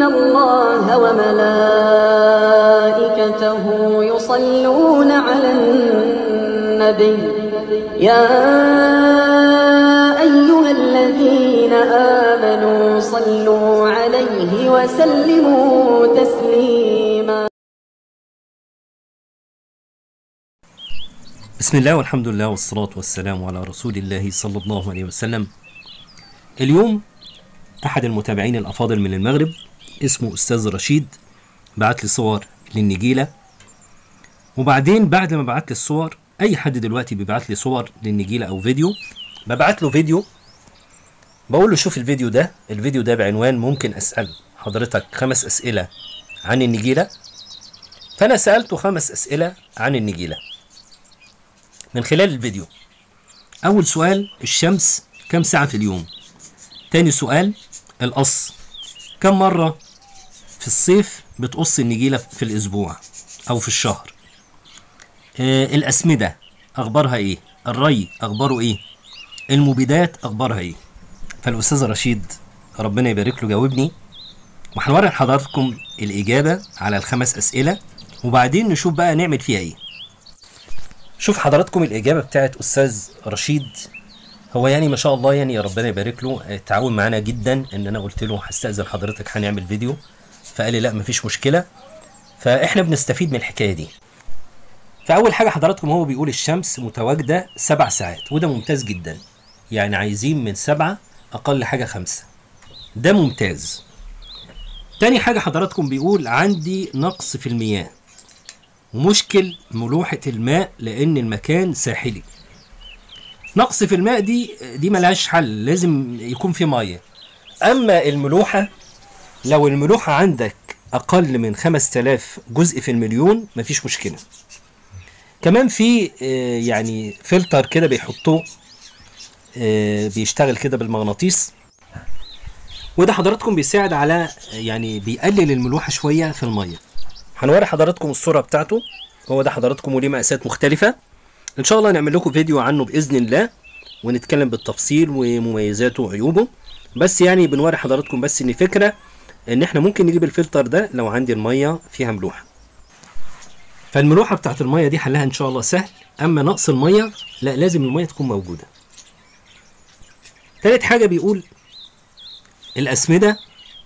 الله وملائكته يصلون على النبي يا أيها الذين آمنوا صلوا عليه وسلموا تسليما. بسم الله والحمد لله والصلاة والسلام على رسول الله صلى الله عليه وسلم. اليوم أحد المتابعين الأفاضل من المغرب اسمه أستاذ رشيد بعت لي صور للنجيلة، وبعدين بعد ما بعت لي الصور، أي حد دلوقتي بيبعت لي صور للنجيلة أو فيديو، ببعت له فيديو بقول له شوف الفيديو ده بعنوان ممكن أسأل حضرتك 5 أسئلة عن النجيلة. فأنا سألته 5 أسئلة عن النجيلة من خلال الفيديو. أول سؤال: الشمس كم ساعة في اليوم؟ تاني سؤال: القص كم مرة في الصيف بتقص النجيلة في الأسبوع أو في الشهر؟ الأسمدة أخبارها إيه؟ الري أخباره إيه؟ المبيدات أخبارها إيه؟ فالأستاذ رشيد ربنا يبارك له جاوبني، وهنوري لحضراتكم الإجابة على ال5 أسئلة، وبعدين نشوف بقى نعمل فيها إيه. شوف حضراتكم الإجابة بتاعت أستاذ رشيد. هو يعني ما شاء الله، يعني يا ربنا يبارك له، تعاون معانا جدا. ان انا قلت له هستأذن حضرتك هنعمل فيديو، فقال لي لا مفيش مشكلة. فاحنا بنستفيد من الحكاية دي. فاول حاجة حضراتكم هو بيقول الشمس متواجدة 7 ساعات، وده ممتاز جدا. يعني عايزين من 7 اقل حاجة 5، ده ممتاز. تاني حاجة حضراتكم بيقول عندي نقص في المياه ومشكل ملوحة الماء لان المكان ساحلي. نقص في الماء دي ملهاش حل، لازم يكون في ميه. اما الملوحه، لو الملوحه عندك اقل من 5000 جزء في المليون مفيش مشكله. كمان في يعني فلتر كده بيحطوه بيشتغل كده بالمغناطيس، وده حضراتكم بيساعد على يعني بيقلل الملوحه شويه في الميه. هنوري حضراتكم الصوره بتاعته. هو ده حضراتكم، وليه مقاسات مختلفه. ان شاء الله نعمل لكم فيديو عنه باذن الله، ونتكلم بالتفصيل ومميزاته وعيوبه. بس يعني بنوري حضراتكم بس ان فكره ان احنا ممكن نجيب الفلتر ده لو عندي الميه فيها ملوحه. فالملوحه بتاعت الميه دي حلها ان شاء الله سهل. اما نقص الميه لا، لازم الميه تكون موجوده. ثالث حاجه بيقول الاسمده،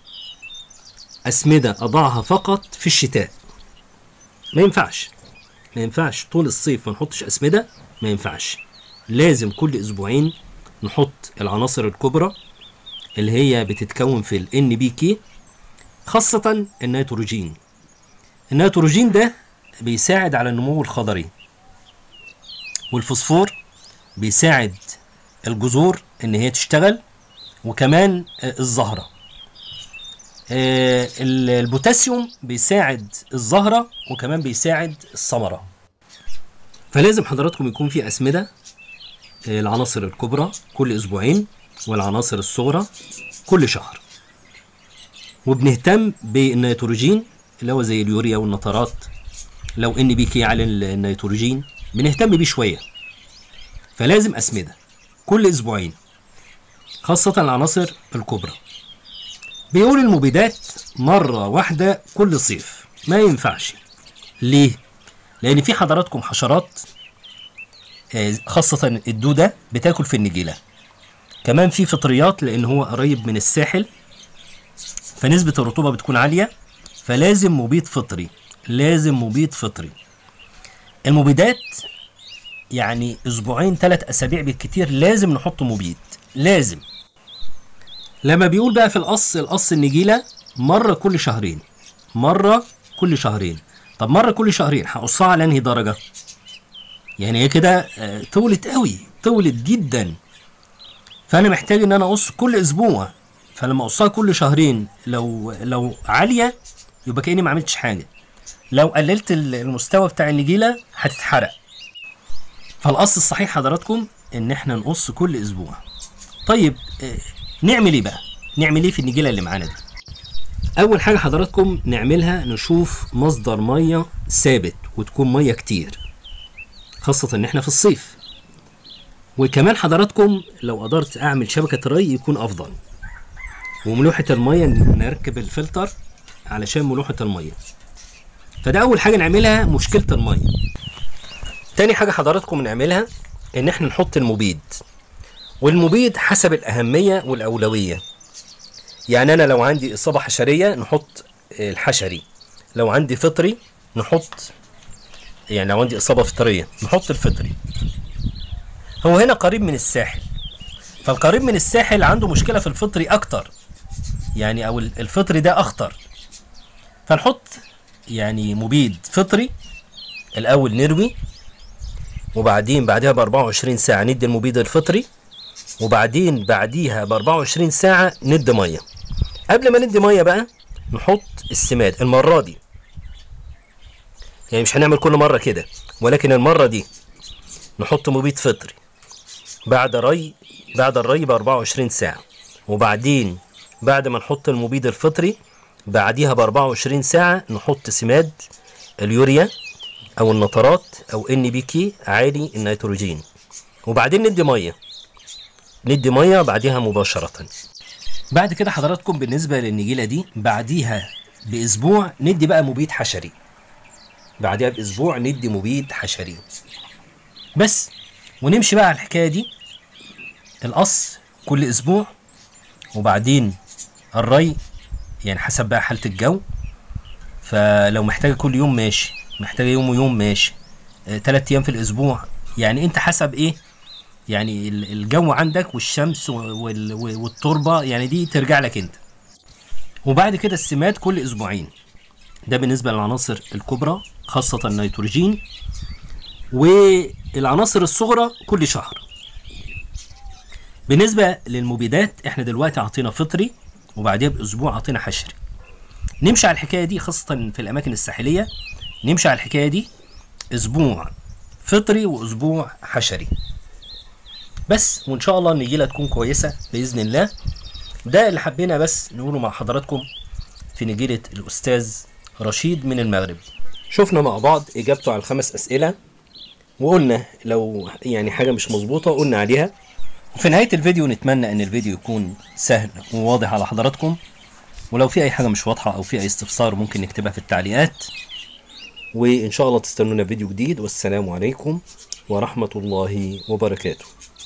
اسمده اضعها فقط في الشتاء. ما ينفعش طول الصيف ما نحطش أسمدة، ما ينفعش. لازم كل أسبوعين نحط العناصر الكبرى اللي هي بتتكون في ال NPK، خاصة النيتروجين. النيتروجين ده بيساعد على النمو الخضري، والفوسفور بيساعد الجذور ان هي تشتغل، وكمان الزهرة. البوتاسيوم بيساعد الزهرة، وكمان بيساعد الثمرة. فلازم حضراتكم يكون في أسمدة، العناصر الكبرى كل أسبوعين، والعناصر الصغرى كل شهر. وبنهتم بالنيتروجين اللي هو زي اليوريا والنترات. لو NPK على النيتروجين بنهتم بيه شوية. فلازم أسمدة كل أسبوعين، خاصة العناصر الكبرى. بيقول المبيدات مرة واحدة كل صيف، ما ينفعش. ليه؟ لأن في حضراتكم حشرات، خاصة الدودة بتاكل في النجيلة. كمان في فطريات، لأن هو قريب من الساحل فنسبة الرطوبة بتكون عالية، فلازم مبيد فطري، المبيدات يعني أسبوعين 3 أسابيع بالكتير لازم نحط مبيد، لازم. لما بيقول بقى في القص النجيلة مرة كل شهرين. طب مرة كل شهرين هقصها على انهي درجة؟ يعني هي كده طولت قوي، طولت جدا. فانا محتاج ان انا اقص كل اسبوع. فلما اقصها كل شهرين، لو عالية يبقى كأني ما عملتش حاجة. لو قللت المستوى بتاع النجيلة هتتحرق. فالقص الصحيح حضراتكم ان احنا نقص كل اسبوع. طيب نعمل ايه بقى؟ نعمل ايه في النجيلة اللي معانا دي؟ اول حاجة حضراتكم نعملها نشوف مصدر مية ثابت، وتكون مية كتير، خاصة ان احنا في الصيف. وكمان حضراتكم لو قدرت اعمل شبكة ري يكون افضل. وملوحة المية نركب الفلتر علشان ملوحة المية. فده أول حاجة نعملها، مشكلة المية. تاني حاجة حضراتكم نعملها إن احنا نحط المبيد، والمبيد حسب الأهمية والأولوية. يعني أنا لو عندي إصابة حشرية نحط الحشري، لو عندي فطري نحط، يعني لو عندي إصابة فطرية نحط الفطري. هو هنا قريب من الساحل، فالقريب من الساحل عنده مشكلة في الفطري أكتر، يعني أو الفطري ده أخطر، فنحط يعني مبيد فطري الأول، نروي، وبعدين بعدها ب24 ساعة ندي المبيد الفطري، وبعدين بعديها ب24 ساعة ندي مية. قبل ما ندي مية بقى نحط السماد المرة دي، يعني مش هنعمل كل مرة كده، ولكن المرة دي نحط مبيد فطري بعد الري ب24 ساعة، وبعدين بعد ما نحط المبيد الفطري بعديها ب24 ساعة نحط سماد اليوريا أو النترات أو NPK عالي النيتروجين، وبعدين ندي مية بعديها مباشرة. بعد كده حضراتكم بالنسبة للنجيلة دي بعديها بأسبوع ندي بقى مبيد حشري، بعدها بأسبوع ندي مبيد حشري بس، ونمشي بقى على الحكاية دي، القص كل أسبوع، وبعدين الري يعني حسب بقى حالة الجو، فلو محتاجة كل يوم ماشي، محتاجة يوم ويوم ماشي، 3 أيام في الأسبوع، يعني أنت حسب إيه، يعني الجو عندك والشمس والتربة، يعني دي ترجع لك أنت. وبعد كده السماد كل أسبوعين، ده بالنسبة للعناصر الكبرى خاصة النيتروجين، والعناصر الصغرى كل شهر. بالنسبة للمبيدات احنا دلوقتي عطينا فطري، وبعدها بأسبوع عطينا حشري. نمشي على الحكاية دي خاصة في الأماكن الساحلية، نمشي على الحكاية دي أسبوع فطري وأسبوع حشري بس، وإن شاء الله النجيلة تكون كويسة بإذن الله. ده اللي حبينا بس نقوله مع حضراتكم في نجيلة الأستاذ رشيد من المغرب. شفنا مع بعض إجابته على ال5 أسئلة، وقلنا لو يعني حاجة مش مظبوطة قلنا عليها. وفي نهاية الفيديو نتمنى ان الفيديو يكون سهل وواضح على حضراتكم، ولو في اي حاجة مش واضحة او في اي استفسار ممكن نكتبها في التعليقات، وان شاء الله تستنونا فيديو جديد، والسلام عليكم ورحمة الله وبركاته.